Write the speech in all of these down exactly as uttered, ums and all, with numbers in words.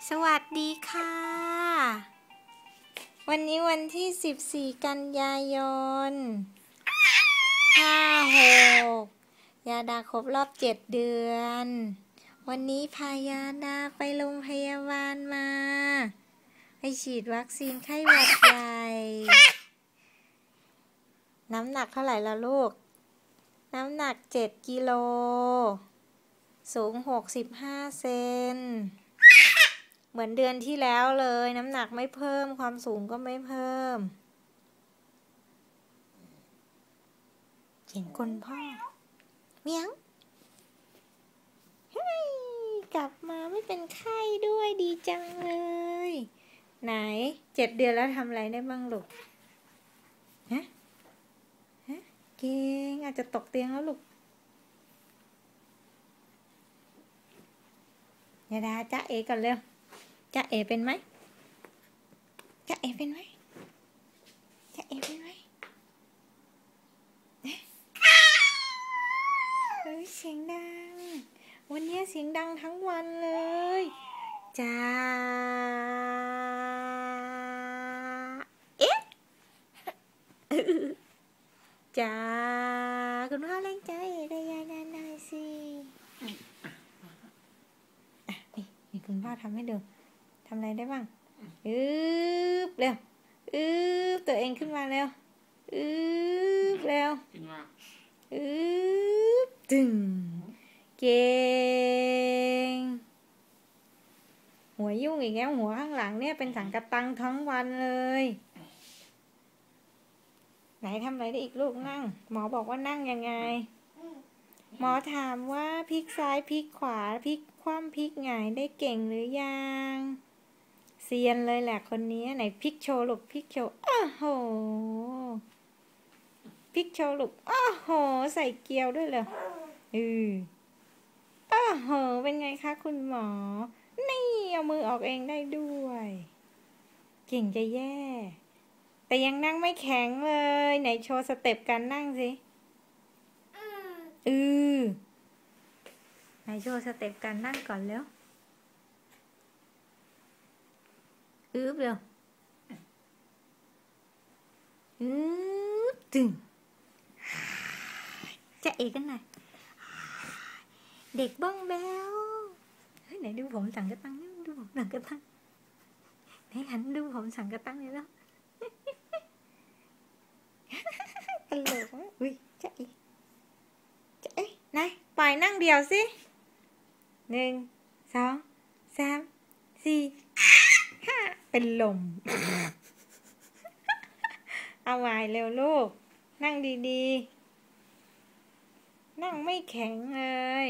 สวัสดีค่ะวันนี้วันที่สิบสี่กันยายนห้าหกยาดาครบรอบเจ็ดเดือนวันนี้พายาดาไปโรงพยาบาลมาไปฉีดวัคซีนไข้หวัดใหญ่น้ำหนักเท่าไหร่ละลูกน้ำหนักเจ็ดกิโลสูงหกสิบห้าเซนเหมือนเดือนที่แล้วเลยน้ำหนักไม่เพิ่มความสูงก็ไม่เพิ่มเห็นคนพ่อเมียงเฮ้ยกลับมาไม่เป็นไข้ด้วยดีจังเลยไหนเจ็ดเดือนแล้วทำอะไรได้บ้างลูกฮะฮะเก่งอาจจะตกเตียงแล้วลูกยาดาจ๊ะเอก่อนเร็วจ๊ะเอเป็นไหมจ๊ะเอเป็นไหมจ๊ะเอเป็นไหมเฮ้ยเสียงดังวันนี้เสียงดังทั้งวันเลยจ้าเอ๊ะจ้าคุณพ่อเล่นจ๊ะเอได้ยานานหน่อยสิอ่ะนี่นี่คุณพ่อทำให้ดูทำอะไรได้บ้างอึ๊บเร็วอึ๊บตัวเองขึ้นมาเร็วอึ๊บเร็วอึ๊บตึงเก่งหัวยุ่งอีกแล้วหัวข้างหลังเนี่ยเป็นสังกะตังทั้งวันเลยไหนทำอะไรได้อีกลูกนั่งหมอบอกว่านั่งยังไงหมอถามว่าพลิกซ้ายพลิกขวาพลิกคว่ำพลิกหงายได้เก่งหรือยังเซียนเลยแหละคนนี้ไหนพลิกโชว์ลูกพลิกโชว์อ้าวโหพลิกโชว์ลูกอ้าวโหใส่เกลียวด้วยเลยอืออ้าวโหเป็นไงคะคุณหมอนี่เอามือออกเองได้ด้วยเก่งจะแย่แต่ยังนั่งไม่แข็งเลยไหนโชว์สเต็ปการนั่งสิอือไหนโชว์สเต็ปการนั่งก่อนแล้วอึ๊บเร็วอึ๊บตึงจะเอกันหน่อยเด็กบ้องแบวเฮ้ยไหนดูผมสังกะตังนี่ดูผมสังกะตังไหนหันดูผมสังกะตังเลยแล้วตลกอ่ะอุ้ยจะเอจะเอไหนปล่อยนั่งเดียวสิหนึ่งสองสามสี่ห้าเป็นลมเอาไว้เร็วลูกนั่งดีๆนั่งไม่แข็งเลย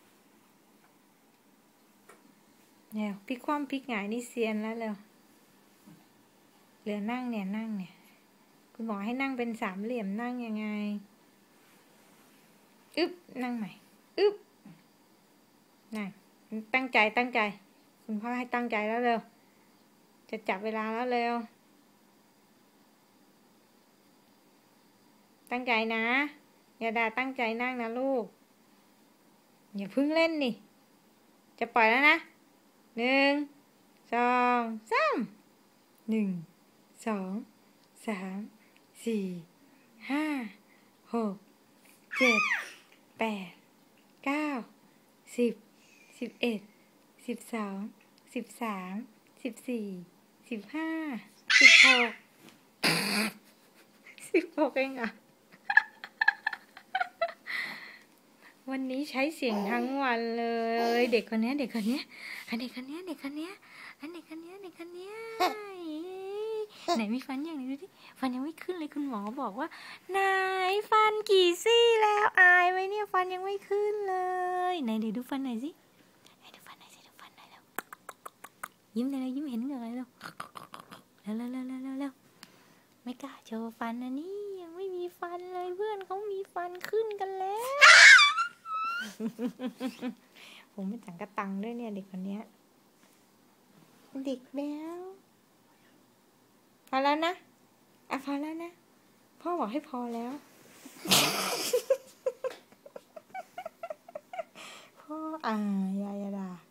เร็วพลิกคว่ำพลิกหงายนี่เซียนแล้วเร็วเหลือนั่งเนี่ยนั่งเนี่ยคุณหมอให้นั่งเป็นสามเหลี่ยมนั่งยังไงอึ๊บนั่งใหม่อึ๊บนั่งตั้งใจตั้งใจคุณพ่อให้ตั้งใจแล้วเร็วจะจับเวลาแล้วเร็วตั้งใจนะยาดาตั้งใจนั่งนะลูกอย่าเพิ่งเล่นนี่จะปล่อยแล้วนะหนึ่งสองสามหนึ่งสองสามสี่ห้าหกเจ็ดแปดเก้าสิบสิบเอ็ดสิบสองสิบสามสิบสี่สิบห้าสิบหกสิบหกเองอ่ะวันนี้ใช้เสียงทั้งวันเลยเด็กคนนี้เด็กคนนี้อันเด็กคนนี้เด็กคนนี้อันเด็กคนนี้เด็กคนนี้ไหนมีฟันยังไหนดูดิฟันยังไม่ขึ้นเลยคุณหมอบอกว่าไหนฟันกี่ซี่แล้วอายไหมเนี่ยฟันยังไม่ขึ้นเลยไหนเดี๋ยวดูฟันหน่อยสิไหนดูฟันหน่อยสิดูฟันหน่อยแล้วยิ้มเลยนะยิ้มเห็นเหงื่อเลยแล้วแล้วแล้วแล้วแล้วแล้วไม่กล้าโชว์ฟันนะนี่ยังไม่มีฟันเลยเพื่อนเขามีฟันขึ้นกันแล้วผมเป็นสังกะตังด้วยเนี่ยเด็กคนนี้เด็กแบ๊วพอแล้วนะอ่ะพอแล้วนะพ่อบอกให้พอแล้วพ่ออ่ายายาดา